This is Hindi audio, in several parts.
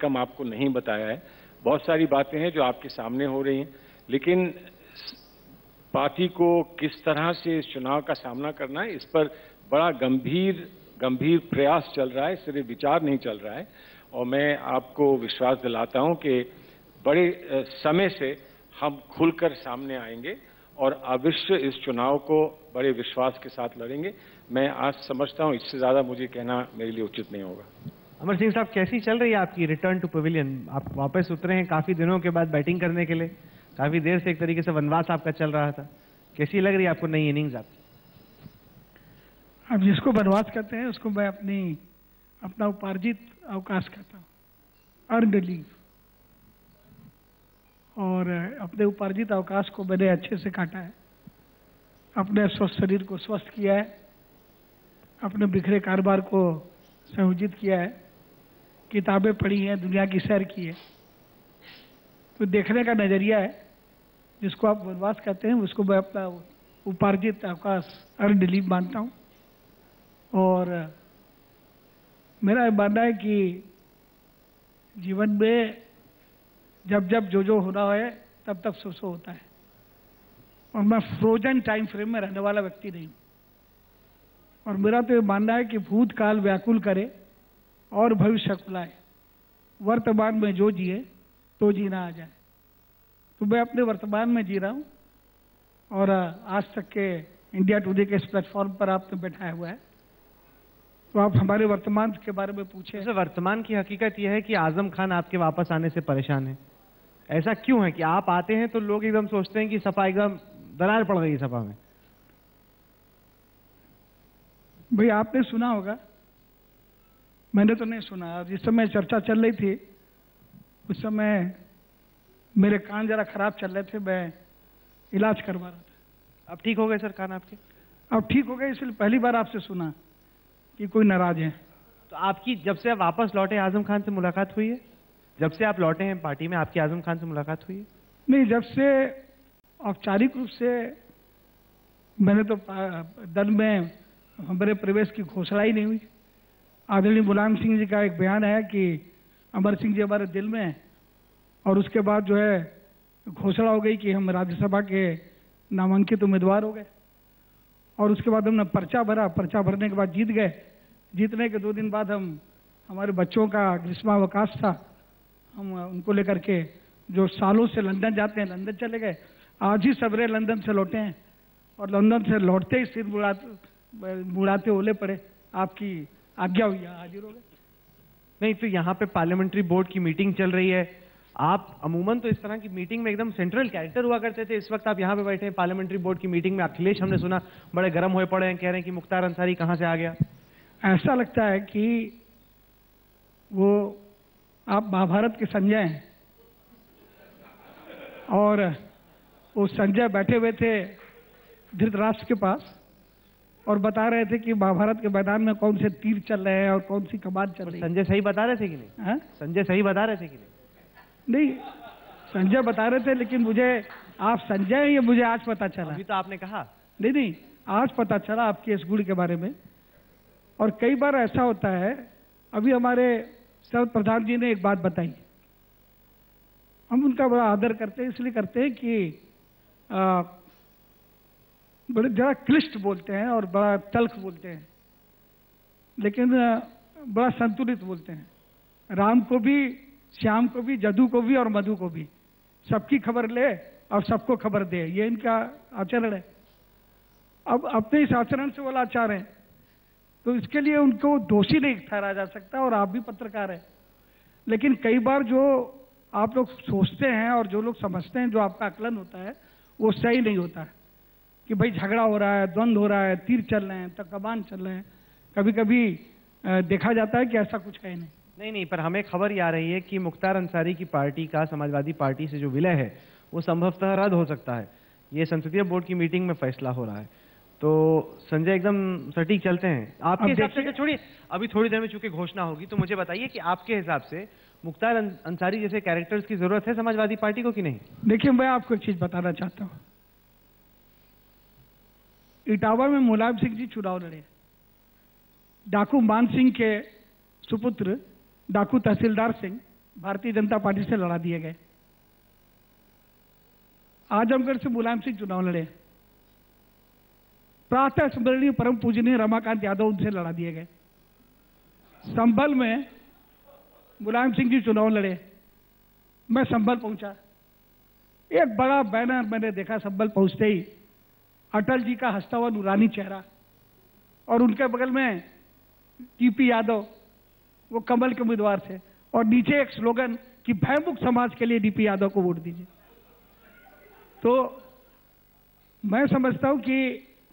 कम आपको नहीं बताया है। बहुत सारी बातें हैं जो आपके सामने हो रही हैं, लेकिन पार्टी को किस तरह से इस चुनाव का सामना करना है, इस पर बड़ा गंभीर प्रयास चल रहा है, सिर्फ विचार नहीं चल रहा है। और मैं आपको विश्वास दिलाता हूं कि बड़े समय से हम खुलकर सामने आएंगे और अवश्य इस चुनाव को बड़े विश्वास के साथ लड़ेंगे। मैं आज समझता हूं इससे ज्यादा मुझे कहना मेरे लिए उचित नहीं होगा। अमर सिंह साहब, कैसी चल रही है आपकी रिटर्न टू पवेलियन? आप वापस उतरे हैं काफी दिनों के बाद बैटिंग करने के लिए। काफी देर से एक तरीके से वनवास आपका चल रहा था। कैसी लग रही है आपको नई इनिंग्स आपकी? अब जिसको वनवास कहते हैं उसको मैं अपना उपार्जित अवकाश कहता हूँ, अर्नड लीव। और अपने उपार्जित अवकाश को मैंने अच्छे से काटा है, अपने स्वस्थ शरीर को स्वस्थ किया है, अपने बिखरे कारोबार को संयोजित किया है, किताबें पढ़ी हैं, दुनिया की सैर की है। तो देखने का नजरिया है, जिसको आप वनवास कहते हैं उसको मैं अपना उपार्जित अवकाश अर्नड लीव मानता हूँ। और मेरा मानना है कि जीवन में जब जब जो होना है तब तब सो होता है, और मैं फ्रोजन टाइम फ्रेम में रहने वाला व्यक्ति नहीं हूँ। और मेरा तो ये मानना है कि भूतकाल व्याकुल करे और भविष्य कुलाए, वर्तमान में जो जिए तो जीना आ जाए। तो मैं अपने वर्तमान में जी रहा हूँ, और आज तक के इंडिया टुडे के इस प्लेटफॉर्म पर आपने बैठाया हुआ है, तो आप हमारे वर्तमान के बारे में पूछे। तो वर्तमान की हकीकत यह है कि आजम खान आपके वापस आने से परेशान है। ऐसा क्यों है कि आप आते हैं तो लोग एकदम सोचते हैं कि सपा एकदम दरार पड़ रही है सपा में? भाई आपने सुना होगा, मैंने तो नहीं सुना। जिस समय चर्चा चल रही थी उस समय मेरे कान जरा खराब चल रहे थे, मैं इलाज करवा रहा था। अब ठीक हो गए सर कान आपके? अब ठीक हो गए, इसलिए पहली बार आपसे सुना कि कोई नाराज है। तो आपकी जब से आप वापस लौटे आजम खान से मुलाकात हुई है? जब से आप लौटे हैं पार्टी में आपकी आजम खान से मुलाकात हुई है? नहीं, जब से औपचारिक रूप से मैंने तो दल में हमारे प्रवेश की घोषणा ही नहीं हुई। आदरणीय मुलायम सिंह जी का एक बयान है कि अमर सिंह जी हमारे दिल में हैं, और उसके बाद जो है घोषणा हो गई कि हम राज्यसभा के नामांकित उम्मीदवार हो गए। और उसके बाद हमने पर्चा भरा, पर्चा भरने के बाद जीत गए। जीतने के 2 दिन बाद हमारे बच्चों का ग्रीष्मावकाश था, हम उनको लेकर के जो सालों से लंदन जाते हैं लंदन चले गए। आज ही सवेरे लंदन से लौटे हैं, और लंदन से लौटते ही सिर मुड़ाते ओले पड़े, आपकी आज्ञा हुई, हाजिर हो गए। नहीं तो यहाँ पे पार्लियामेंट्री बोर्ड की मीटिंग चल रही है। आप अमूमन तो इस तरह की मीटिंग में एकदम सेंट्रल कैरेक्टर हुआ करते थे। इस वक्त आप यहाँ पे बैठे हैं पार्लियामेंट्री बोर्ड की मीटिंग में। अखिलेश हमने सुना बड़े गर्म हुए पड़े हैं, कह रहे हैं कि मुख्तार अंसारी कहाँ से आ गया। ऐसा लगता है कि वो आप महाभारत के संजय हैं, और वो संजय बैठे हुए थे धृतराष्ट्र के पास और बता रहे थे कि महाभारत के मैदान में कौन से तीर चल रहे हैं और कौन सी कमान चल रही है। संजय सही बता रहे थे कि नहीं? हाँ? संजय सही बता रहे थे कि नहीं? नहीं, संजय बता रहे थे, लेकिन मुझे आप संजय हैं ये मुझे आज पता चला। अभी तो आपने कहा। नहीं, आज पता चला आपके इस गुण के बारे में। और कई बार ऐसा होता है, अभी हमारे सर्व प्रधान जी ने एक बात बताई, हम उनका बड़ा आदर करते हैं, इसलिए करते हैं कि बड़े जरा क्लिष्ट बोलते हैं और बड़ा तल्ख बोलते हैं, लेकिन बड़ा संतुलित बोलते हैं। राम को भी, श्याम को भी, जदू को भी और मधु को भी, सबकी खबर ले और सबको खबर दे, ये इनका आचरण है। अब अपने इस आचरण से वो लाचार हैं, तो इसके लिए उनको दोषी नहीं ठहराया जा सकता। और आप भी पत्रकार हैं, लेकिन कई बार जो आप लोग सोचते हैं और जो लोग समझते हैं, जो आपका आकलन होता है, वो सही नहीं होता है कि भाई झगड़ा हो रहा है, द्वंद्व हो रहा है, तीर चल रहे हैं, तकबान चल रहे हैं। कभी कभी देखा जाता है कि ऐसा कुछ है नहीं, पर हमें खबर ये आ रही है कि मुख्तार अंसारी की पार्टी का समाजवादी पार्टी से जो विलय है वो संभवतः रद्द हो सकता है। ये संसदीय बोर्ड की मीटिंग में फैसला हो रहा है। तो संजय एकदम सटीक चलते हैं आपके हिसाब से? छोड़िए, अभी थोड़ी देर में चूंकि घोषणा होगी, तो मुझे बताइए कि आपके हिसाब से मुख्तार अंसारी जैसे कैरेक्टर्स की जरूरत है समाजवादी पार्टी को कि नहीं? देखिए, मैं आपको एक चीज बताना चाहता हूं। इटावा में मुलायम सिंह जी चुनाव लड़े, डाकू मान सिंह के सुपुत्र डाकू तहसीलदार सिंह भारतीय जनता पार्टी से लड़ा दिए गए। आजमगढ़ से मुलायम सिंह चुनाव लड़े, प्रातः स्मरणीय परम पूजनीय रमाकांत यादव उनसे लड़ा दिए गए। संभल में मुलायम सिंह जी चुनाव लड़े, मैं संभल पहुंचा, एक बड़ा बैनर मैंने देखा संभल पहुंचते ही, अटल जी का हंसता हुआ नूरानी चेहरा और उनके बगल में टीपी यादव, वो कमल के उम्मीदवार थे, और नीचे एक स्लोगन कि भयमुक्त समाज के लिए डीपी यादव को वोट दीजिए। तो मैं समझता हूं कि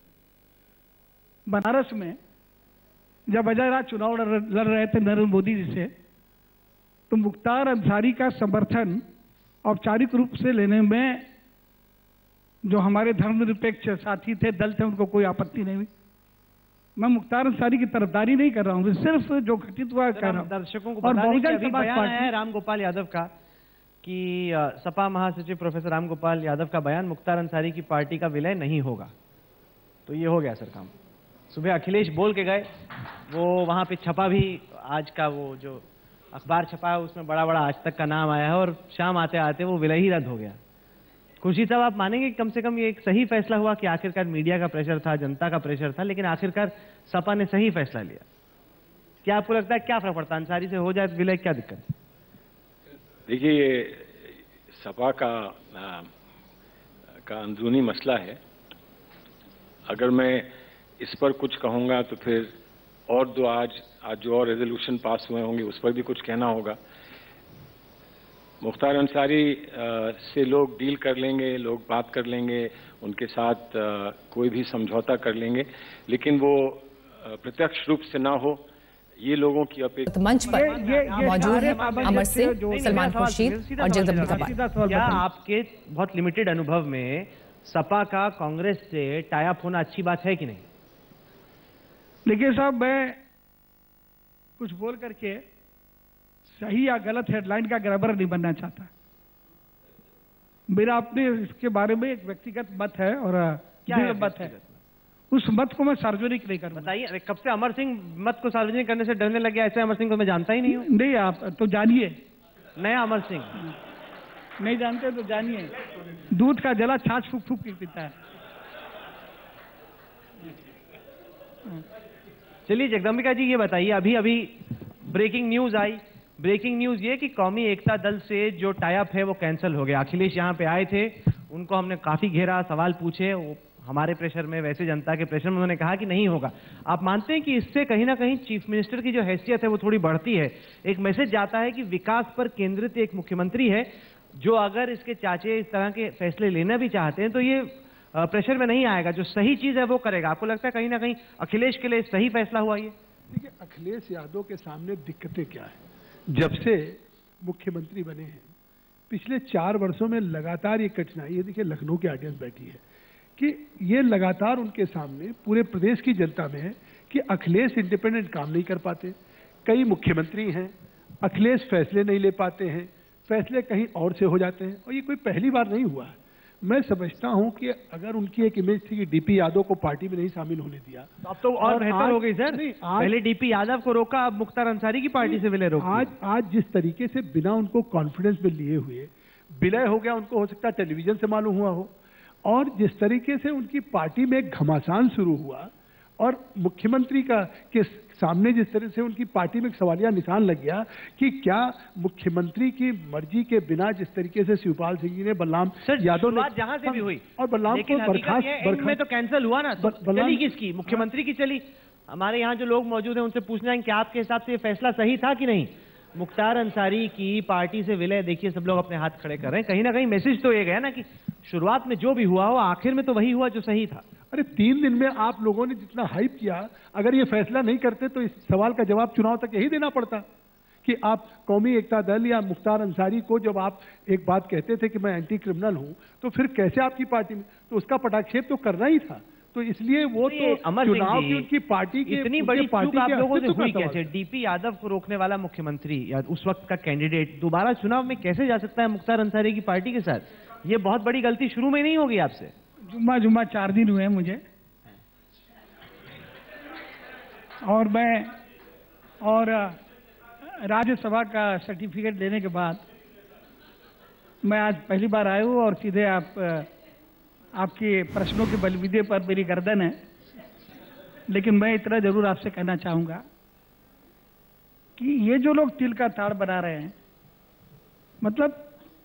बनारस में जब अजय राज चुनाव लड़ रहे थे नरेंद्र मोदी जी से, तो मुख्तार अंसारी का समर्थन औपचारिक रूप से लेने में जो हमारे धर्मनिरपेक्ष साथी थे, दल थे, उनको कोई आपत्ति नहीं हुई। मैं मुख्तार अंसारी की तरफदारी नहीं कर रहा हूं, सिर्फ जो घटित हुआ कह रहा हूं। दर्शकों को और बता दें कि बहुजन अभी समाज बयान आया है पार्टी राम गोपाल यादव का कि सपा महासचिव प्रोफेसर राम गोपाल यादव का बयान, मुख्तार अंसारी की पार्टी का विलय नहीं होगा। तो ये हो गया सर काम। सुबह अखिलेश बोल के गए, वो वहां पे छपा भी, आज का वो जो अखबार छपा है उसमें बड़ा बड़ा आज तक का नाम आया है, और शाम आते आते वो विलय ही रद्द हो गया। खुशी साहब, आप मानेंगे कि कम से कम ये एक सही फैसला हुआ कि आखिरकार मीडिया का प्रेशर था, जनता का प्रेशर था, लेकिन आखिरकार सपा ने सही फैसला लिया। क्या आपको लगता है क्या फर्क पड़ता है, अंसारी से हो जाए विलय, क्या दिक्कत है? देखिए, ये सपा का अंदरूनी मसला है। अगर मैं इस पर कुछ कहूंगा तो फिर और दो आज जो और रेजोल्यूशन पास हुए होंगे उस पर भी कुछ कहना होगा। मुख्तार अंसारी से लोग डील कर लेंगे, लोग बात कर लेंगे, उनके साथ कोई भी समझौता कर लेंगे, लेकिन वो प्रत्यक्ष रूप से ना हो, ये लोगों की अपेक्षा। मंच पर मौजूद है अमर सिंह, सलमान खुर्शीद और जगदम्बिका पाल। क्या आपके बहुत लिमिटेड अनुभव में सपा का कांग्रेस से टाई अप होना अच्छी बात है कि नहीं? देखिए साहब, मैं कुछ बोल करके सही या गलत हेडलाइन का ग्रैबर नहीं बनना चाहता। मेरा अपने इसके बारे में एक व्यक्तिगत मत है, और क्या मत है, उस मत को मैं सार्वजनिक नहीं करूंगा। बताइए, अरे कब से अमर सिंह मत को सार्वजनिक करने से डरने लग गया? ऐसे अमर सिंह को मैं जानता ही नहीं हूँ। नहीं, आप तो जानिए। नया अमर सिंह नहीं जानते तो जानिए, दूध का जला छाछ फूक फूक के पीता है। चलिए जगदम्बिका जी, ये बताइए, अभी अभी ब्रेकिंग न्यूज आई। ब्रेकिंग न्यूज ये कि कौमी एकता दल से जो टाई अप है वो कैंसिल हो गया। अखिलेश यहाँ पे आए थे, उनको हमने काफी घेरा, सवाल पूछे, वो हमारे प्रेशर में, वैसे जनता के प्रेशर में उन्होंने कहा कि नहीं होगा। आप मानते हैं कि इससे कहीं ना कहीं चीफ मिनिस्टर की जो हैसियत है वो थोड़ी बढ़ती है? एक मैसेज जाता है कि विकास पर केंद्रित एक मुख्यमंत्री है, जो अगर इसके चाचे इस तरह के फैसले लेना भी चाहते हैं तो ये प्रेशर में नहीं आएगा, जो सही चीज है वो करेगा। आपको लगता है कहीं ना कहीं अखिलेश के लिए सही फैसला हुआ ये? देखिए, अखिलेश यादव के सामने दिक्कतें क्या है? जब से मुख्यमंत्री बने हैं, पिछले 4 वर्षों में लगातार ये कठिनाई है। देखिए, लखनऊ की ऑडियंस बैठी है कि ये लगातार उनके सामने पूरे प्रदेश की जनता में है कि अखिलेश इंडिपेंडेंट काम नहीं कर पाते। कई मुख्यमंत्री हैं, अखिलेश फैसले नहीं ले पाते हैं, फैसले कहीं और से हो जाते हैं, और ये कोई पहली बार नहीं हुआ है। मैं समझता हूं कि अगर उनकी एक इमेज थी कि डीपी यादव को पार्टी में नहीं शामिल होने दिया, अब तो और बेहतर हो गई सर। पहले डीपी यादव को रोका, अब मुख्तार अंसारी की पार्टी से विलय रोका। आज जिस तरीके से बिना उनको कॉन्फिडेंस में लिए हुए विलय हो गया, उनको हो सकता है टेलीविजन से मालूम हुआ हो, और जिस तरीके से उनकी पार्टी में घमासान शुरू हुआ और मुख्यमंत्री के सामने जिस तरह से उनकी पार्टी में एक सवालिया निशान लग गया कि क्या मुख्यमंत्री की मर्जी के बिना जिस तरीके से शिवपाल सिंह जी ने बलराम यादव ने, जहां से भी हुई, और बलराम को बर्खास्त में तो कैंसिल हुआ ना, तो चली किसकी? मुख्यमंत्री की चली। हमारे यहाँ जो लोग मौजूद हैं उनसे पूछना है कि आपके हिसाब से ये फैसला सही था कि नहीं? मुख्तार अंसारी की पार्टी से विलय, देखिए सब लोग अपने हाथ खड़े कर रहे हैं। कहीं ना कहीं मैसेज तो ये गया ना कि शुरुआत में जो भी हुआ हो, आखिर में तो वही हुआ जो सही था। अरे 3 दिन में आप लोगों ने जितना हाइप किया, अगर ये फैसला नहीं करते तो इस सवाल का जवाब चुनाव तक यही देना पड़ता कि आप कौमी एकता दल या मुख्तार अंसारी को, जब आप एक बात कहते थे कि मैं एंटी क्रिमिनल हूं, तो फिर कैसे आपकी पार्टी में, तो उसका पटाक्षेप तो करना ही था। तो इसलिए वो तो चुनाव की उनकी पार्टी की इतनी बड़ी चूक आप लोगों से हुई कैसे? डीपी यादव को रोकने वाला मुख्यमंत्री या उस वक्त का कैंडिडेट दोबारा चुनाव में कैसे जा सकता है मुख्तार अंसारी की पार्टी के साथ? ये बहुत बड़ी गलती शुरू में नहीं होगी आपसे? जुम्मा 4 दिन हुए मुझे, और मैं राज्यसभा का सर्टिफिकेट लेने के बाद मैं आज पहली बार आया हूँ और सीधे आपके प्रश्नों के बलबूते पर मेरी गर्दन है। लेकिन मैं इतना जरूर आपसे कहना चाहूँगा कि ये जो लोग तिल का ताड़ बना रहे हैं, मतलब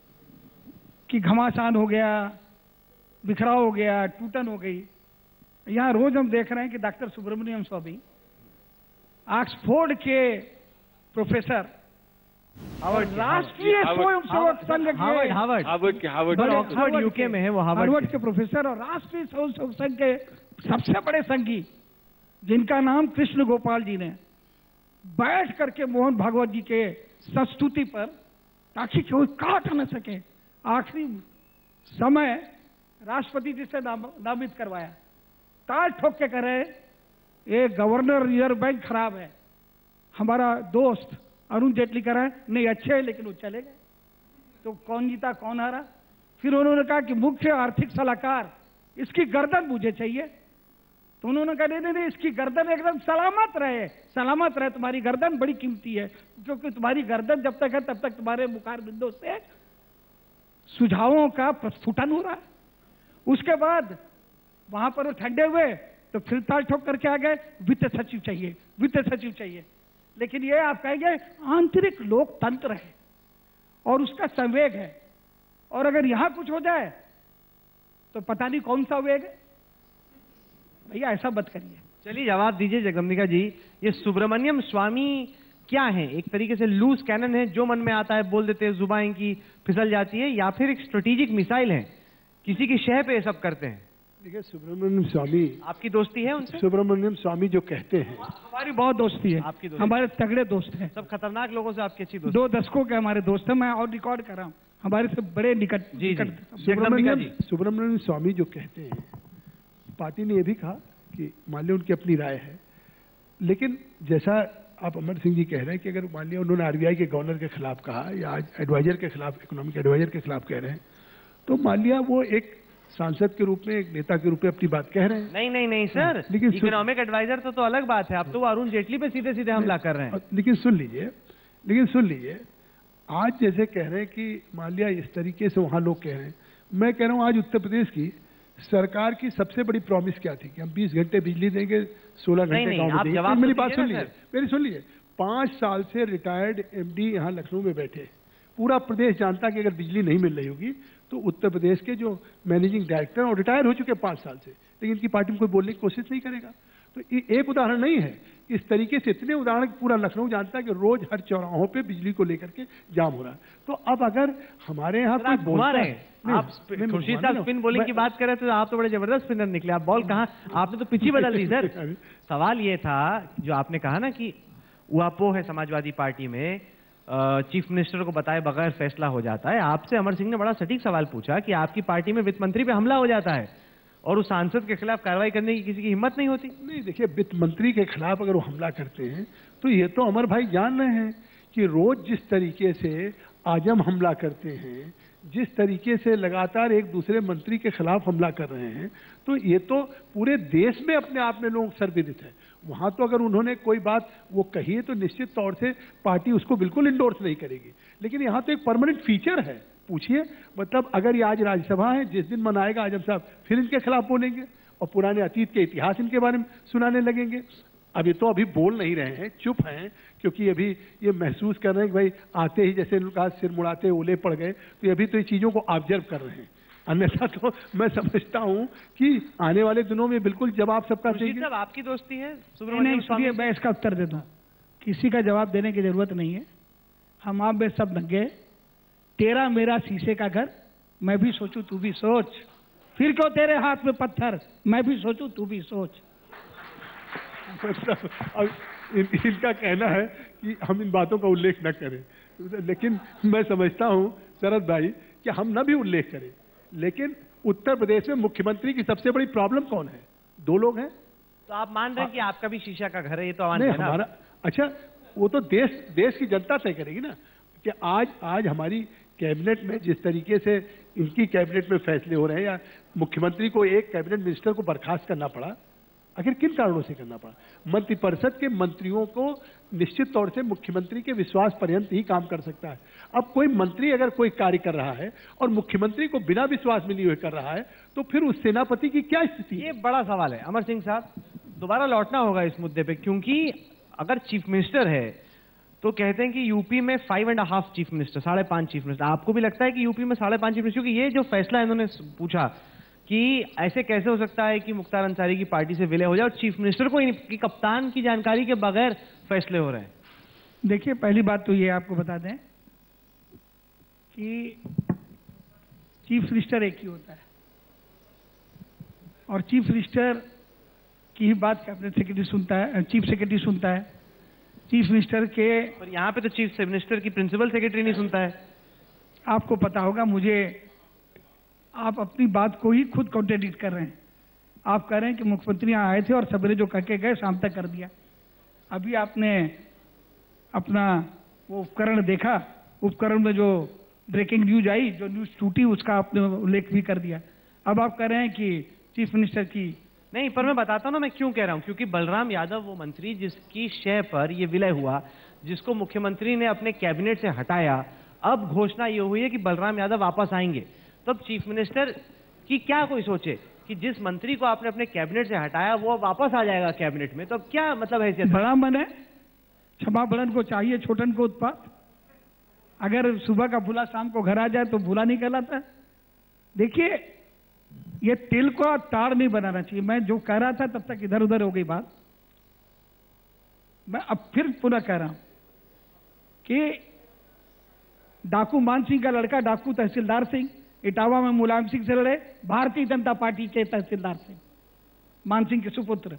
कि घमासान हो गया, बिखराव हो गया, टूटन हो गई। यहाँ रोज हम देख रहे हैं कि डॉक्टर सुब्रमण्यम स्वामी, ऑक्सफोर्ड के प्रोफेसर और राष्ट्रीय स्वयंसेवक संघ के हार्वर्ड यूके में है वो, हार्वर्ड के प्रोफेसर और राष्ट्रीय स्वयंसेवक संघ के सबसे बड़े संघी, जिनका नाम कृष्ण गोपाल जी ने बैठ करके मोहन भागवत जी के संस्तुति पर, ताकि कोई काट न सके, आखिरी समय राष्ट्रपति जी से नामित करवाया। ताल ठोक के कह रहे ये गवर्नर रिजर्व बैंक खराब है। हमारा दोस्त अरुण जेटली कह रहा है नहीं अच्छे है, लेकिन वो चले गए। तो कौन जीता कौन हारा? फिर उन्होंने कहा कि मुख्य आर्थिक सलाहकार, इसकी गर्दन मुझे चाहिए। तो उन्होंने कहा नहीं, इसकी गर्दन एकदम सलामत रहे, तुम्हारी गर्दन बड़ी कीमती है, क्योंकि तुम्हारी गर्दन जब तक है तब तक तुम्हारे मुखार बिंदु से सुझावों का प्रस्फुटन हो रहा है। उसके बाद वहां पर वो ठंडे हुए तो फिर ताल ठोक करके आ गए, वित्त सचिव चाहिए। लेकिन ये आप कहेंगे आंतरिक लोकतंत्र है और उसका संवेग है, और अगर यहां कुछ हो जाए तो पता नहीं कौन सा वेग है। भैया ऐसा मत करिए। चलिए जवाब दीजिए जगदम्बिका जी, ये सुब्रमण्यम स्वामी क्या है? एक तरीके से लूज कैनन है, जो मन में आता है बोल देते हैं, जुबान की फिसल जाती है, या फिर एक स्ट्रेटेजिक मिसाइल है, किसी की शह पे ये सब करते हैं? देखिए, सुब्रमण्यम स्वामी, आपकी दोस्ती है उनसे? सुब्रमण्यम स्वामी जो कहते हैं, हमारी बहुत दोस्ती है, आपकी दोस्ती? हमारे तगड़े दोस्त हैं, सब खतरनाक लोगों से आपकी अच्छी दोस्ती? 2 दशकों के हमारे दोस्त हैं, मैं और रिकॉर्ड कर रहा हूँ, हमारे से बड़े निकट। सुब्रमण्यम स्वामी जो कहते हैं, पार्टी ने यह भी कहा कि मान लिया उनकी अपनी राय है, लेकिन जैसा आप अमर सिंह जी कह रहे हैं कि अगर मान लिया उन्होंने आरबीआई के गवर्नर के खिलाफ कहा या आज एडवाइजर के खिलाफ, इकोनॉमिक एडवाइजर के खिलाफ कह रहे हैं, तो मान लिया वो एक सांसद के रूप में, एक नेता के रूप में अपनी बात कह रहे हैं। नहीं सर, लेकिन इकोनॉमिक एडवाइजर तो अलग बात है। आप तो अरुण जेटली पे सीधे हमला कर रहे हैं। लेकिन सुन लीजिए, आज जैसे कह रहे हैं कि मान लिया इस तरीके से वहां लोग कह रहे हैं, मैं कह रहा हूं आज उत्तर प्रदेश की सरकार की सबसे बड़ी प्रॉमिस क्या थी कि हम 20 घंटे बिजली देंगे, 16 घंटे गांव में देंगे। मेरी बात सुन लीजिए, 5 साल से रिटायर्ड एमडी यहाँ लखनऊ में बैठे, पूरा प्रदेश जानता कि अगर बिजली नहीं मिल रही होगी तो उत्तर प्रदेश के जो मैनेजिंग डायरेक्टर और रिटायर हो चुके 5 साल से, लेकिन इनकी पार्टी में कोई बोलने की कोशिश नहीं करेगा। तो ये एक उदाहरण नहीं है, इस तरीके से इतने उदाहरण पूरा लखनऊ जानता है कि रोज हर चौराहों पे बिजली को लेकर के जाम हो रहा है। तो अब अगर हमारे यहाँ कोई बोलता है, आप खुर्शीद साहब स्पिन बॉलिंग की बात कर रहे थे, तो आप तो बड़े जबरदस्त स्पिनर निकले। आप बॉल कहाँ, आपने तो पिच ही बदल दी सर। सवाल ये था जो आपने कहा ना कि ऊहापोह है समाजवादी पार्टी में, चीफ मिनिस्टर को बताए बगैर फैसला हो जाता है। आपसे अमर सिंह ने बड़ा सटीक सवाल पूछा कि आपकी पार्टी में वित्त मंत्री पे हमला हो जाता है और उस सांसद के खिलाफ कार्रवाई करने की किसी की हिम्मत नहीं होती। नहीं, देखिए, वित्त मंत्री के खिलाफ अगर वो हमला करते हैं तो ये तो अमर भाई जान रहे हैं कि रोज जिस तरीके से आजम हमला करते हैं, जिस तरीके से लगातार एक दूसरे मंत्री के खिलाफ हमला कर रहे हैं, तो ये तो पूरे देश में अपने आप में लोग सर्वविदित है। वहां तो अगर उन्होंने कोई बात वो कही है तो निश्चित तौर से पार्टी उसको बिल्कुल इंडोर्स नहीं करेगी, लेकिन यहाँ तो एक परमानेंट फीचर है। पूछिए, मतलब अगर ये आज राज्यसभा है, जिस दिन मनाएगा आजम साहब फिर इनके खिलाफ बोलेंगे और पुराने अतीत के इतिहास इनके बारे में सुनाने लगेंगे। अभी बोल नहीं रहे हैं, चुप हैं, क्योंकि अभी ये महसूस कर रहे हैं कि भाई आते ही जैसे उनका सिर मुड़ाते ओले पड़ गए, तो अभी तो ये चीज़ों को ऑब्जर्व कर रहे हैं। अन्यथा तो मैं समझता हूं कि आने वाले दिनों में बिल्कुल जवाब सबका देंगे। साहब, आपकी दोस्ती है सुब्रमण्यम स्वामी? मैं इसका उत्तर देता हूँ, किसी का जवाब देने की जरूरत नहीं है। हम आप में सब नंगे, तेरा मेरा शीशे का घर, मैं भी सोचूं तू भी सोच, फिर क्यों तेरे हाथ में पत्थर, मैं भी सोचूं तू भी सोच। अब इनका कहना है कि हम इन बातों का उल्लेख न करें, लेकिन मैं समझता हूं शरद भाई कि हम न भी उल्लेख करें, लेकिन उत्तर प्रदेश में मुख्यमंत्री की सबसे बड़ी प्रॉब्लम कौन है? 2 लोग हैं। तो आप मान रहे हैं कि आपका भी शीशा का घर है? ये तो नहीं, हमारा, अच्छा, वो तो देश की जनता तय करेगी ना कि आज हमारी कैबिनेट में जिस तरीके से इनकी कैबिनेट में फैसले हो रहे हैं, या मुख्यमंत्री को एक कैबिनेट मिनिस्टर को बर्खास्त करना पड़ा, आखिर किन कारणों से करना पड़ा? मंत्रिपरिषद के मंत्रियों को निश्चित तौर से मुख्यमंत्री के विश्वास पर्यंत ही काम कर सकता है। अब कोई मंत्री अगर कोई कार्य कर रहा है और मुख्यमंत्री को बिना विश्वास में लिए हुए कर रहा है, तो फिर उस सेनापति की क्या स्थिति? ये बड़ा सवाल है अमर सिंह साहब, दोबारा लौटना होगा इस मुद्दे पे, क्योंकि अगर चीफ मिनिस्टर है तो कहते हैं कि यूपी में 5.5 चीफ मिनिस्टर, 5.5 चीफ मिनिस्टर। आपको भी लगता है कि यूपी में 5.5 चीफ मिनिस्टर? क्योंकि ये जो फैसला इन्होंने पूछा कि ऐसे कैसे हो सकता है कि मुख्तार अंसारी की पार्टी से विलय हो जाए और चीफ मिनिस्टर को इनकी कप्तान की जानकारी के बगैर फैसले हो रहे हैं। देखिए, पहली बात तो ये आपको बता दें कि चीफ मिनिस्टर एक ही होता है और चीफ मिनिस्टर की ही बात कैबिनेट सेक्रेटरी सुनता है, चीफ सेक्रेटरी सुनता है। चीफ मिनिस्टर के पर यहाँ पे तो चीफ मिनिस्टर की प्रिंसिपल सेक्रेटरी नहीं सुनता है। आपको पता होगा, मुझे आप अपनी बात को ही खुद कॉन्ट्रडिक्ट कर रहे हैं। आप कह रहे हैं कि मुख्यमंत्री यहाँ आए थे और सवेरे जो कह के गए शाम तक कर दिया। अभी आपने अपना वो उपकरण देखा, उपकरण में जो ब्रेकिंग न्यूज आई, जो न्यूज टूटी, उसका आपने उल्लेख भी कर दिया। अब आप कह रहे हैं कि चीफ मिनिस्टर की नहीं, पर मैं बताता हूं ना मैं क्यों कह रहा हूं। क्योंकि बलराम यादव वो मंत्री जिसकी शय पर ये विलय हुआ, जिसको मुख्यमंत्री ने अपने कैबिनेट से हटाया, अब घोषणा ये हुई है कि बलराम यादव वापस आएंगे। तब चीफ मिनिस्टर की क्या कोई सोचे कि जिस मंत्री को आपने अपने कैबिनेट से हटाया वो वापस आ जाएगा कैबिनेट में, तो क्या मतलब है? बड़ा मन है, क्षमा बड़न को चाहिए छोटन को उत्पात। अगर सुबह का भूला शाम को घर आ जाए तो भूला नहीं कहलाता। देखिए, ये तिल को ताड़ नहीं बनाना चाहिए। मैं जो कह रहा था तब तक इधर उधर हो गई बात। मैं अब फिर पुनः कह रहा हूं कि डाकू मान सिंह का लड़का डाकू तहसीलदार सिंह इटावा में मुलायम सिंह से लड़े, भारतीय जनता पार्टी के तहसीलदार सिंह, मान सिंह के सुपुत्र।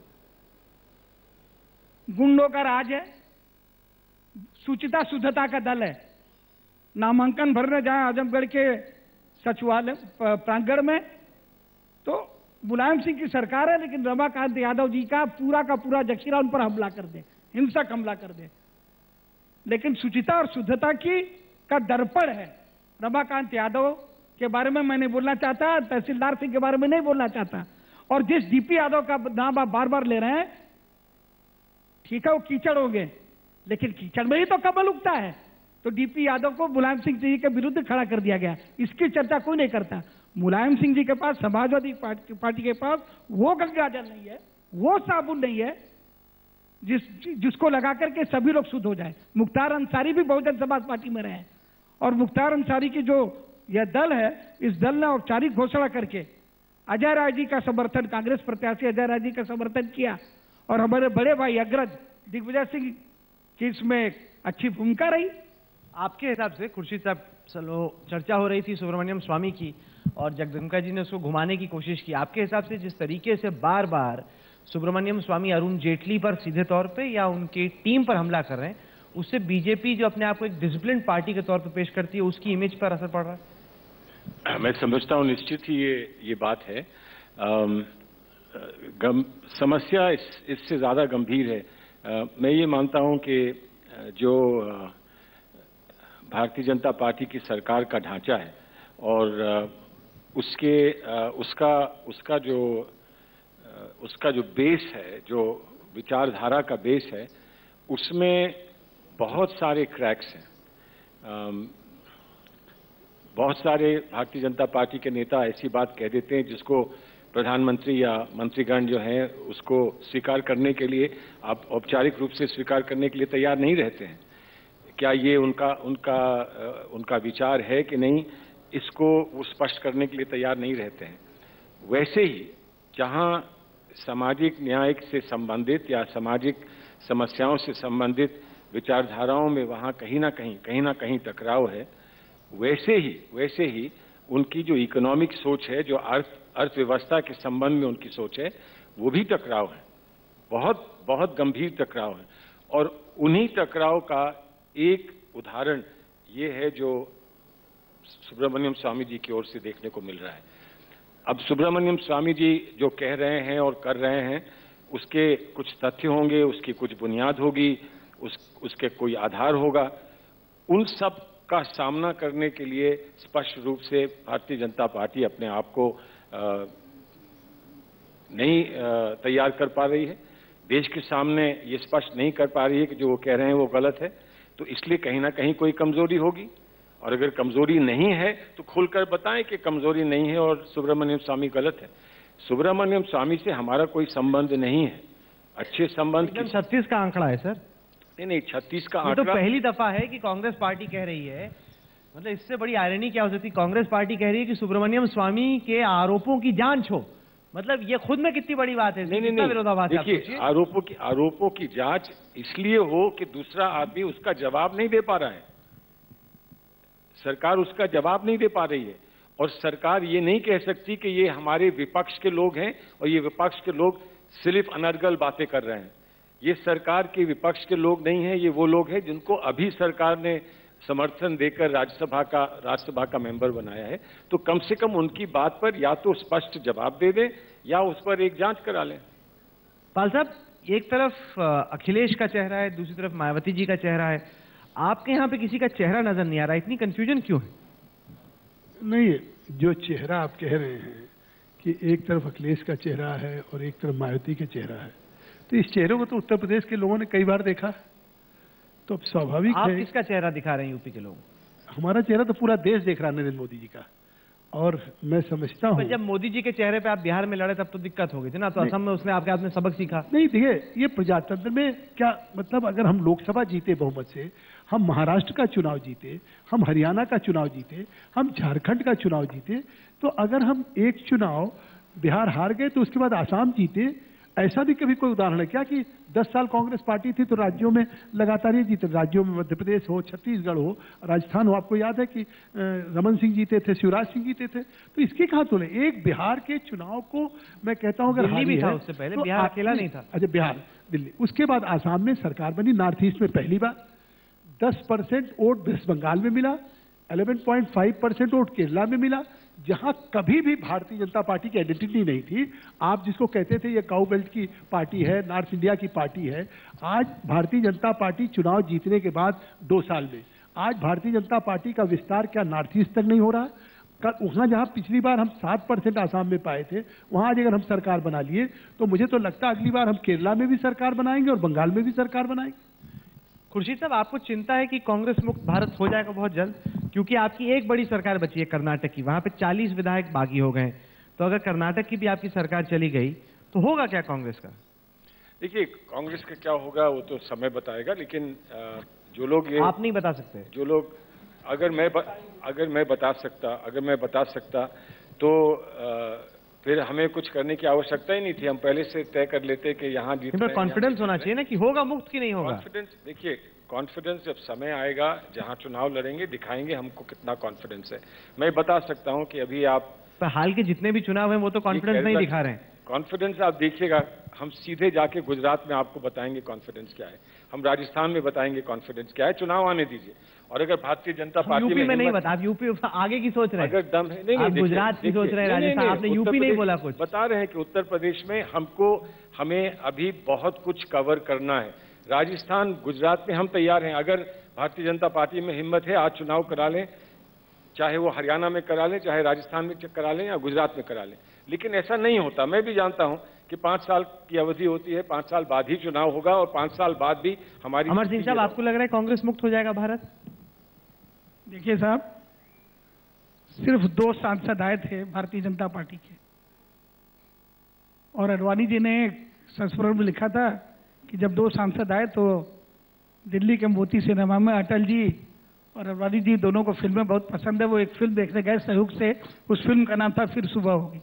गुंडों का राज है, सुचिता शुद्धता का दल है। नामांकन भरने जाए आजमगढ़ के सचिवालय प्रांगण में तो मुलायम सिंह की सरकार है, लेकिन रमाकांत यादव जी का पूरा जखीरा उन पर हमला कर दे, हिंसक हमला कर दे। लेकिन सुचिता और शुद्धता की का दर्पण है। रमाकांत यादव के बारे में मैं नहीं बोलना चाहता, तहसीलदार सिंह के बारे में नहीं बोलना चाहता। और जिस डीपी यादव का नाम आप बार बार ले रहे हैं, ठीक है वो कीचड़ होंगे, लेकिन कीचड़ में ही तो कमल उगता है। तो डीपी यादव को मुलायम सिंह जी के विरुद्ध खड़ा कर दिया गया, इसकी चर्चा कोई नहीं करता। मुलायम सिंह जी के पास, समाजवादी पार्टी के पास वो गंगा जल नहीं है, वो साबुन नहीं है जिसको लगा करके सभी लोग शुद्ध हो जाए। मुख्तार अंसारी भी बहुजन समाज पार्टी में रहे और मुख्तार अंसारी की जो यह दल है, इस दल ने औपचारिक घोषणा करके अजय राय जी का समर्थन, कांग्रेस प्रत्याशी अजय राय जी का समर्थन किया और हमारे बड़े भाई अग्रज दिग्विजय सिंह की इसमें अच्छी भूमिका रही। आपके हिसाब से खुर्शीद साहब, चलो चर्चा हो रही थी सुब्रमण्यम स्वामी की और जगदम्बिका जी ने उसको घुमाने की कोशिश की। आपके हिसाब से जिस तरीके से बार बार सुब्रमण्यम स्वामी अरुण जेटली पर सीधे तौर पे या उनकी टीम पर हमला कर रहे हैं, उससे बीजेपी जो अपने आप को एक डिसिप्लिन पार्टी के तौर पर पेश करती है, उसकी इमेज पर असर पड़ रहा है? मैं समझता हूं निश्चित ही ये बात है। समस्या इससे ज्यादा गंभीर है। मैं ये मानता हूं कि जो भारतीय जनता पार्टी की सरकार का ढांचा है और उसका जो बेस है, जो विचारधारा का बेस है, उसमें बहुत सारे क्रैक्स हैं। बहुत सारे भारतीय जनता पार्टी के नेता ऐसी बात कह देते हैं जिसको प्रधानमंत्री या मंत्रीगण जो हैं उसको स्वीकार करने के लिए, आप औपचारिक रूप से स्वीकार करने के लिए तैयार नहीं रहते हैं। क्या ये उनका विचार है कि नहीं, इसको वो स्पष्ट करने के लिए तैयार नहीं रहते हैं। वैसे ही जहां सामाजिक न्याय से संबंधित या सामाजिक समस्याओं से संबंधित विचारधाराओं में वहां कहीं ना कहीं टकराव है, वैसे ही उनकी जो इकोनॉमिक सोच है, जो अर्थव्यवस्था के संबंध में उनकी सोच है, वो भी टकराव है, बहुत गंभीर टकराव है। और उन्हीं टकराव का एक उदाहरण ये है जो सुब्रमण्यम स्वामी जी की ओर से देखने को मिल रहा है। अब सुब्रमण्यम स्वामी जी जो कह रहे हैं और कर रहे हैं, उसके कुछ तथ्य होंगे, उसकी कुछ बुनियाद होगी, उसके कोई आधार होगा। उन सब का सामना करने के लिए स्पष्ट रूप से भारतीय जनता पार्टी अपने आप को नहीं तैयार कर पा रही है, देश के सामने ये स्पष्ट नहीं कर पा रही है कि जो वो कह रहे हैं वो गलत है, तो इसलिए कहीं ना कहीं कोई कमजोरी होगी। और अगर कमजोरी नहीं है तो खुलकर बताएं कि कमजोरी नहीं है और सुब्रमण्यम स्वामी गलत है। सुब्रमण्यम स्वामी से हमारा कोई संबंध नहीं है, अच्छे संबंध। 36 का आंकड़ा है सर। नहीं, 36 का आंकड़ा तो पहली दफा है कि कांग्रेस पार्टी कह रही है, मतलब इससे बड़ी आयरनी क्या हो सकती है, कांग्रेस पार्टी कह रही है कि सुब्रमण्यम स्वामी के आरोपों की जांच हो। मतलब ये खुद में कितनी बड़ी बात है। नहीं, विरोधाभास है। देखिए, आरोपों की जांच इसलिए हो कि दूसरा आदमी उसका जवाब नहीं दे पा रहा है, सरकार उसका जवाब नहीं दे पा रही है, और सरकार ये नहीं कह सकती कि ये हमारे विपक्ष के लोग हैं और ये विपक्ष के लोग सिर्फ अनर्गल बातें कर रहे हैं। ये सरकार के विपक्ष के लोग नहीं हैं, ये वो लोग हैं जिनको अभी सरकार ने समर्थन देकर राज्यसभा का मेंबर बनाया है। तो कम से कम उनकी बात पर या तो स्पष्ट जवाब दे दें या उस पर एक जांच करा लें। पाल साहब, एक तरफ अखिलेश का चेहरा है, दूसरी तरफ मायावती जी का चेहरा है, आपके यहाँ पे किसी का चेहरा नजर नहीं आ रहा, इतनी कंफ्यूजन क्यों है? नहीं, जो चेहरा आप कह रहे हैं कि एक तरफ अखिलेश का चेहरा है और एक तरफ मायावती का चेहरा है, तो इस चेहरे को तो उत्तर प्रदेश के लोगों ने कई बार देखा, तो अब स्वाभाविक है। आप किसका चेहरा दिखा रहे हैं यूपी के लोग? हमारा चेहरा तो पूरा देश देख रहा है, नरेंद्र मोदी जी का। और मैं समझता हूँ जब मोदी जी के चेहरे पे आप बिहार में लड़े तब तो दिक्कत हो गई थी ना, तो असम में उसने आपके हाथ में सबक सीखा। नहीं, देखिए, ये प्रजातंत्र में क्या मतलब, अगर हम लोकसभा जीते बहुमत से, हम महाराष्ट्र का चुनाव जीते, हम हरियाणा का चुनाव जीते, हम झारखंड का चुनाव जीते, तो अगर हम एक चुनाव बिहार हार गए तो उसके बाद आसाम जीते, ऐसा भी कभी कोई उदाहरण है क्या कि 10 साल कांग्रेस पार्टी थी तो राज्यों में लगातार ये जीते? राज्यों में मध्य प्रदेश हो, छत्तीसगढ़ हो, राजस्थान हो, आपको याद है कि रमन सिंह जीते थे, शिवराज सिंह जीते थे, तो इसके कहाँ तुले? एक बिहार के चुनाव को मैं कहता हूँ अगर दिल्ली भी था उससे पहले, बिहार अकेला नहीं था। अच्छा, बिहार, दिल्ली, उसके बाद आसाम में सरकार बनी, नॉर्थ ईस्ट में पहली बार 10% वोट वेस्ट बंगाल में मिला, 11.5% वोट केरला में मिला, जहां कभी भी भारतीय जनता पार्टी की आइडेंटिटी नहीं थी। आप जिसको कहते थे ये काउ बेल्ट की पार्टी है, नॉर्थ इंडिया की पार्टी है, आज भारतीय जनता पार्टी चुनाव जीतने के बाद 2 साल में, आज भारतीय जनता पार्टी का विस्तार क्या नॉर्थ ईस्ट तक नहीं हो रहा? वहां जहां पिछली बार हम 7% आसाम में पाए थे, वहां आज अगर हम सरकार बना लिए तो मुझे तो लगता है अगली बार हम केरला में भी सरकार बनाएंगे और बंगाल में भी सरकार बनाएंगे। खुर्शीद साहब, आपको चिंता है कि कांग्रेस मुक्त भारत हो जाएगा बहुत जल्द? क्योंकि आपकी एक बड़ी सरकार बची है कर्नाटक की, वहां पे 40 विधायक बागी हो गए, तो अगर कर्नाटक की भी आपकी सरकार चली गई तो होगा क्या कांग्रेस का? देखिए, कांग्रेस का क्या होगा वो तो समय बताएगा, लेकिन जो लोग ये आप नहीं बता सकते, जो लोग अगर मैं बता सकता तो फिर हमें कुछ करने की आवश्यकता ही नहीं थी, हम पहले से तय कर लेते कि यहाँ जीतना। कॉन्फिडेंस होना चाहिए ना कि होगा मुक्त की नहीं होगा। कॉन्फिडेंस, देखिए, कॉन्फिडेंस जब समय आएगा, जहाँ चुनाव लड़ेंगे, दिखाएंगे हमको कितना कॉन्फिडेंस है। मैं बता सकता हूँ कि अभी आप हाल के जितने भी चुनाव हैं वो तो कॉन्फिडेंस नहीं दिखा रहे हैं। कॉन्फिडेंस आप देखिएगा, हम सीधे जाके गुजरात में आपको बताएंगे कॉन्फिडेंस क्या है, हम राजस्थान में बताएंगे कॉन्फिडेंस क्या है, चुनाव आने दीजिए। और अगर भारतीय जनता पार्टी यूपी में नहीं बता, आप यूपी आगे की सोच रहे हैं, अगर दम है, नहीं, गुजरात की सोच रहे हैं, राजस्थान, आपने यूपी नहीं बोला कुछ। बता रहे हैं कि उत्तर प्रदेश में हमें अभी बहुत कुछ कवर करना है। राजस्थान, गुजरात में हम तैयार हैं, अगर भारतीय जनता पार्टी में हिम्मत है, आज चुनाव करा लें, चाहे वो हरियाणा में करा लें, चाहे राजस्थान में करा लें या गुजरात में करा लें। लेकिन ऐसा नहीं होता, मैं भी जानता हूं कि 5 साल की अवधि होती है, 5 साल बाद ही चुनाव होगा और 5 साल बाद भी हमारी। अमर सिंह साहब, आपको लग रहा है कांग्रेस मुक्त हो जाएगा भारत? देखिए साहब, सिर्फ 2 सांसद आए थे भारतीय जनता पार्टी के, और अडवाणी जी ने एक संस्मरण में लिखा था कि जब 2 सांसद आए तो दिल्ली के मोती सिनेमा में अटल जी और अडवाणी जी दोनों को फिल्में बहुत पसंद है, वो एक फिल्म देखने गए सहयोग से, उस फिल्म का नाम था फिर सुबह होगी।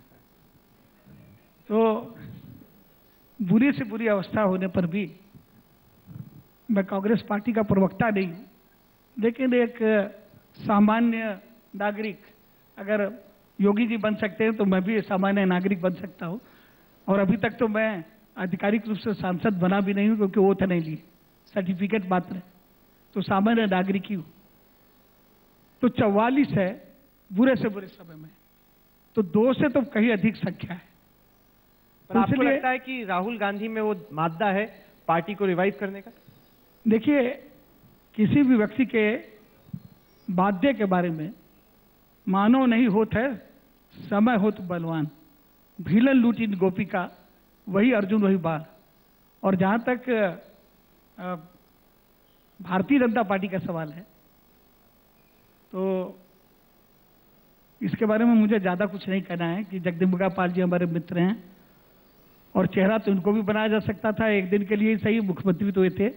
तो बुरी से बुरी अवस्था होने पर भी मैं कांग्रेस पार्टी का प्रवक्ता नहीं हूं, लेकिन एक सामान्य नागरिक, अगर योगी जी बन सकते हैं तो मैं भी सामान्य नागरिक बन सकता हूं। और अभी तक तो मैं आधिकारिक रूप से सांसद बना भी नहीं हूं क्योंकि ओथ नहीं लिए, सर्टिफिकेट मात्र है, तो सामान्य नागरिक ही हूं। तो 44 है बुरे से बुरे समय में, तो 2 से तो कहीं अधिक संख्या है। पर आपको लगता है कि राहुल गांधी में वो मादा है पार्टी को रिवाइव करने का? देखिए, किसी भी व्यक्ति के बाध्य के बारे में मानव नहीं होता है, समय हो तो बलवान। भीलन लूटी गोपिका, वही अर्जुन वही बाण। और जहां तक भारतीय जनता पार्टी का सवाल है, तो इसके बारे में मुझे ज्यादा कुछ नहीं कहना है कि जगदम्बिका पाल जी हमारे मित्र हैं और चेहरा तो इनको भी बनाया जा सकता था, एक दिन के लिए ही सही, मुख्यमंत्री तो ये थे।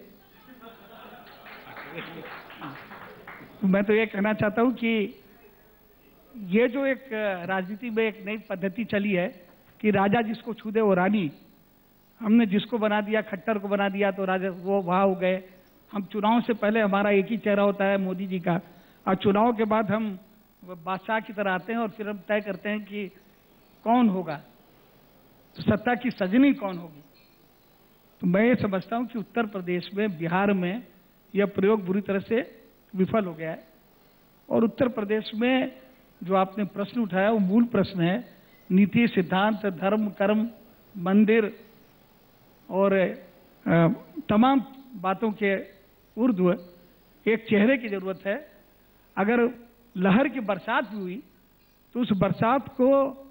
तो मैं तो ये कहना चाहता हूं कि ये जो एक राजनीति में एक नई पद्धति चली है कि राजा जिसको छू दे वो रानी, हमने जिसको बना दिया, खट्टर को बना दिया तो राजा वो वहां हो गए। हम चुनाव से पहले हमारा एक ही चेहरा होता है मोदी जी का, और चुनाव के बाद हम बादशाह की तरह आते हैं और फिर हम तय करते हैं कि कौन होगा, तो सत्ता की सजनी कौन होगी। तो मैं ये समझता हूं कि उत्तर प्रदेश में, बिहार में यह प्रयोग बुरी तरह से विफल हो गया है। और उत्तर प्रदेश में जो आपने प्रश्न उठाया वो मूल प्रश्न है, नीति, सिद्धांत, धर्म, कर्म, मंदिर और तमाम बातों के ऊर्ध्व एक चेहरे की जरूरत है। अगर लहर की बरसात भी हुई तो उस बरसात को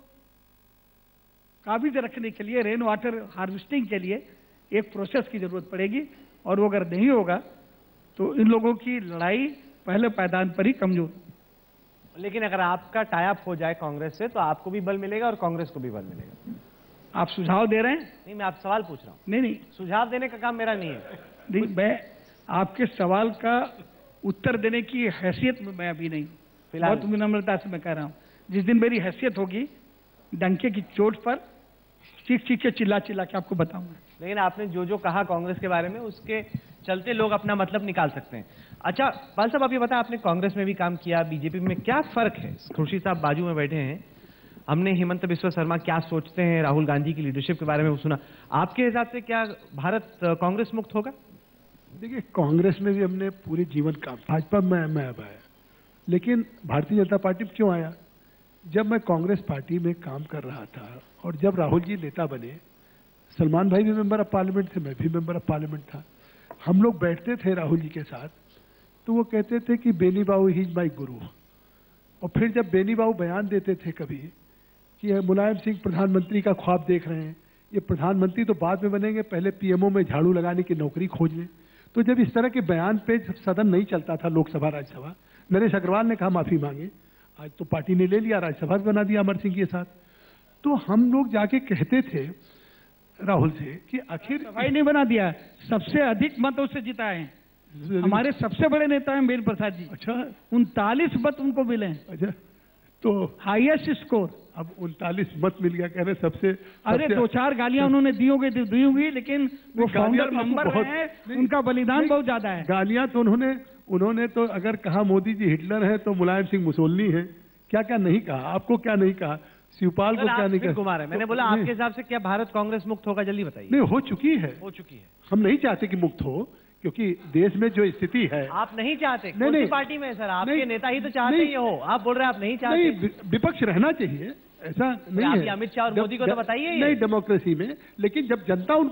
काबिज रखने के लिए, रेन वाटर हार्वेस्टिंग के लिए एक प्रोसेस की जरूरत पड़ेगी, और वो अगर नहीं होगा तो इन लोगों की लड़ाई पहले पायदान पर ही कमजोर। लेकिन अगर आपका टाई अप हो जाए कांग्रेस से तो आपको भी बल मिलेगा और कांग्रेस को भी बल मिलेगा। आप सुझाव दे रहे हैं? नहीं, मैं आप सवाल पूछ रहा हूँ। नहीं, सुझाव देने का काम मेरा नहीं है। नहीं, मैं आपके सवाल का उत्तर देने की हैसियत में मैं अभी नहीं, फिलहाल बहुत विनम्रता से मैं कह रहा हूँ। जिस दिन मेरी हैसियत होगी, डंके की चोट पर चीख चीख के चिल्ला चिल्ला के आपको बताऊंगा। लेकिन आपने जो जो कहा कांग्रेस के बारे में, उसके चलते लोग अपना मतलब निकाल सकते हैं। अच्छा पाल साहब, आप ये बताएं, आपने कांग्रेस में भी काम किया, बीजेपी में, क्या फर्क है? खुर्शीद साहब बाजू में बैठे हैं, हमने हिमंत बिस्वा शर्मा क्या सोचते हैं राहुल गांधी की लीडरशिप के बारे में सुना। आपके हिसाब से क्या भारत कांग्रेस मुक्त होगा? देखिए, कांग्रेस में भी हमने पूरे जीवन काम, भाजपा में मैं अब आया, लेकिन भारतीय जनता पार्टी में क्यों आया? जब मैं कांग्रेस पार्टी में काम कर रहा था और जब राहुल जी नेता बने, सलमान भाई भी मेंबर ऑफ पार्लियामेंट थे, मैं भी मेंबर ऑफ पार्लियामेंट था, हम लोग बैठते थे राहुल जी के साथ, तो वो कहते थे कि बेनी बाबू ही इज माई गुरु। और फिर जब बेनी बाबू बयान देते थे कभी कि मुलायम सिंह प्रधानमंत्री का ख्वाब देख रहे हैं, ये प्रधानमंत्री तो बाद में बनेंगे, पहले पीएमओ में झाड़ू लगाने की नौकरी खोज लें। तो जब इस तरह के बयान पे सदन नहीं चलता था, लोकसभा राज्यसभा, नरेश अग्रवाल ने कहा माफी मांगे, आज तो पार्टी ने ले लिया, राज्यसभा भी बना दिया अमर सिंह के साथ। तो हम लोग जाके कहते थे राहुल से कि आखिर भाई नहीं बना दिया, सबसे अधिक मतों से जिता है, हमारे सबसे बड़े नेता हैं बेनी प्रसाद जी। अच्छा, 39 मत उनको मिले। अच्छा, तो हाईएस्ट स्कोर। अब 39 मत मिल गया, कह रहे सबसे। अरे 2-4 गालियां उन्होंने दी होंगी, लेकिन वो फाउंडर मेंबर है, उनका बलिदान बहुत ज्यादा है। गालियां तो उन्होंने तो अगर कहा मोदी जी हिटलर है तो मुलायम सिंह मुसोलिनी है, क्या क्या नहीं कहा, आपको क्या नहीं कहा, शिवपाल को क्या नहीं कहा। कुमार है, मैंने बोला आपके हिसाब से क्या भारत कांग्रेस मुक्त होगा? जल्दी बताइए। नहीं, हो चुकी है, हम नहीं चाहते कि मुक्त हो, क्योंकि देश में जो स्थिति है। आप नहीं चाहते? कौन सी पार्टी में सर? आपके नेता ही तो चाहते ही हो, आप बोल रहे हैं आप नहीं चाहते। नहीं, विपक्ष रहना चाहिए, ऐसा नहीं है। अमित शाह और मोदी को तो बताइए। नहीं, डेमोक्रेसी में, लेकिन जब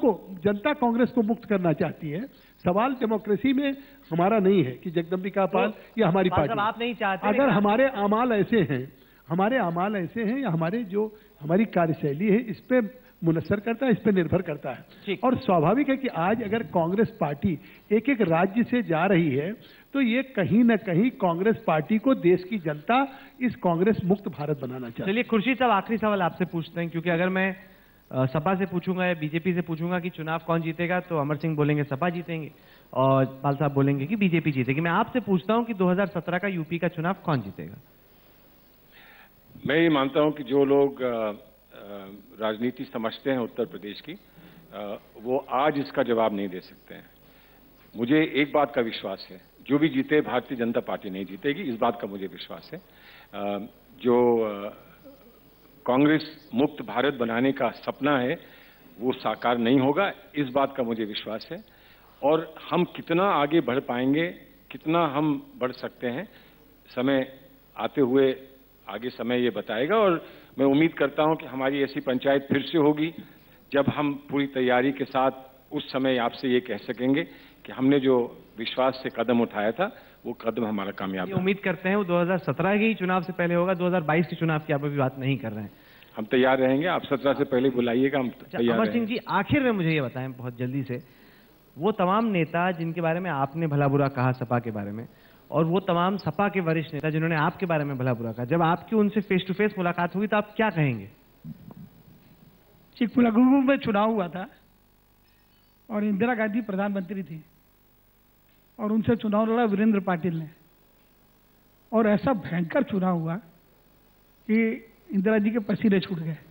जनता कांग्रेस को मुक्त करना चाहती है, सवाल डेमोक्रेसी में हमारा नहीं है कि जगदम्बिका पाल या हमारी पार्टी। आप नहीं चाहते। अगर हमारे आमाल ऐसे हैं या हमारी कार्यशैली है, इस पे मुनस्सर करता है, इस पे निर्भर करता है। और स्वाभाविक है कि आज अगर कांग्रेस पार्टी एक एक राज्य से जा रही है, तो ये कहीं ना कहीं कांग्रेस पार्टी को देश की जनता इस कांग्रेस मुक्त भारत बनाना चाहती है। चलिए खुर्शीद साहब, आखिरी सवाल आपसे पूछते हैं, क्योंकि अगर मैं सपा से पूछूंगा या बीजेपी से पूछूंगा कि चुनाव कौन जीतेगा, तो अमर सिंह बोलेंगे सपा जीतेंगे और पाल साहब बोलेंगे कि बीजेपी जीतेगी। मैं आपसे पूछता हूं कि 2017 का यूपी का चुनाव कौन जीतेगा? मैं ये मानता हूं कि जो लोग राजनीति समझते हैं उत्तर प्रदेश की, वो आज इसका जवाब नहीं दे सकते हैं। मुझे एक बात का विश्वास है, जो भी जीते भारतीय जनता पार्टी नहीं जीतेगी, इस बात का मुझे विश्वास है। जो कांग्रेस मुक्त भारत बनाने का सपना है वो साकार नहीं होगा, इस बात का मुझे विश्वास है। और हम कितना आगे बढ़ पाएंगे, कितना हम बढ़ सकते हैं, समय आते हुए आगे समय ये बताएगा। और मैं उम्मीद करता हूं कि हमारी ऐसी पंचायत फिर से होगी जब हम पूरी तैयारी के साथ उस समय आपसे ये कह सकेंगे कि हमने जो विश्वास से कदम उठाया था वो कदम हमारा कामयाब। उम्मीद करते हैं वो 2017 के ही चुनाव से पहले होगा, 2022 के चुनाव की आप अभी बात नहीं कर रहे हैं। हम तैयार रहेंगे। आप 17 से पहले बुलाइएगा, हम तैयार अमर सिंह रहेंगे। जी, आखिर में मुझे ये बताएं बहुत जल्दी से, वो तमाम नेता जिनके बारे में आपने भला बुरा कहा सपा के बारे में, और वो तमाम सपा के वरिष्ठ नेता जिन्होंने आपके बारे में भला बुरा कहा, जब आपकी उनसे फेस टू फेस मुलाकात हुई तो आप क्या कहेंगे? चिकमंगलुरु में चुनाव हुआ था और इंदिरा गांधी प्रधानमंत्री थी और उनसे चुनाव लड़ा वीरेंद्र पाटिल ने, और ऐसा भयंकर चुनाव हुआ कि इंदिरा जी के पसीने छूट गए।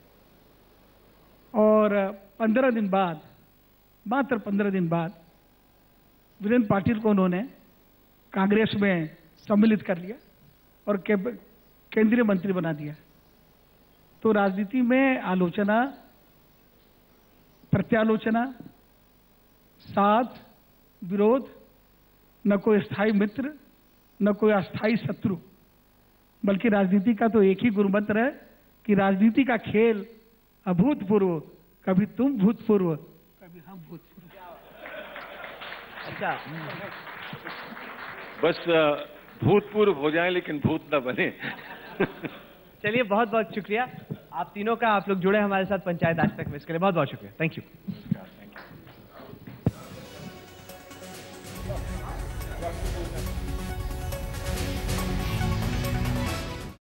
और 15 दिन बाद, मात्र 15 दिन बाद वीरेंद्र पाटिल को उन्होंने कांग्रेस में सम्मिलित कर लिया और केंद्रीय मंत्री बना दिया। तो राजनीति में आलोचना, प्रत्यालोचना, साथ, विरोध, न कोई स्थायी मित्र न कोई अस्थायी शत्रु, बल्कि राजनीति का तो एक ही गुरुमंत्र है कि राजनीति का खेल अभूतपूर्व, कभी तुम भूतपूर्व कभी हम भूतपूर्व। अच्छा, बस भूतपूर्व हो जाए लेकिन भूत न बने। चलिए, बहुत बहुत शुक्रिया आप तीनों का, आप लोग जुड़े हमारे साथ पंचायत आज तक में, इसके लिए बहुत बहुत शुक्रिया। Thank you.